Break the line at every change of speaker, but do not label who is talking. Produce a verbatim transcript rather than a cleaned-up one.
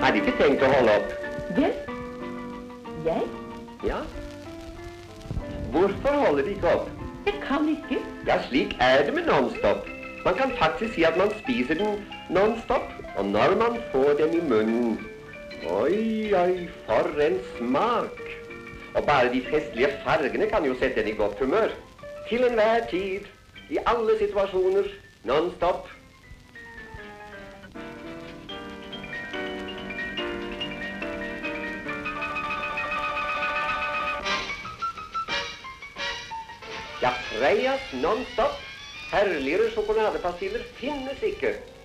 hadde ikke tenkt å holde opp.
Vel? Jeg?
Ja. Hvorfor holder de ikke opp?
Jeg kan ikke.
Ja, slik er det med non-stop. Man kan faktisk si at man spiser den non-stop, og når man får den i munnen, oi, oi, for en smak. Og bare de festlige fargene kan jo sette en i godt humør. Til enhver tid, i alle situasjoner, non-stop. Ja, Freias non-stop, herligere sjokoladepastiller finnes ikke.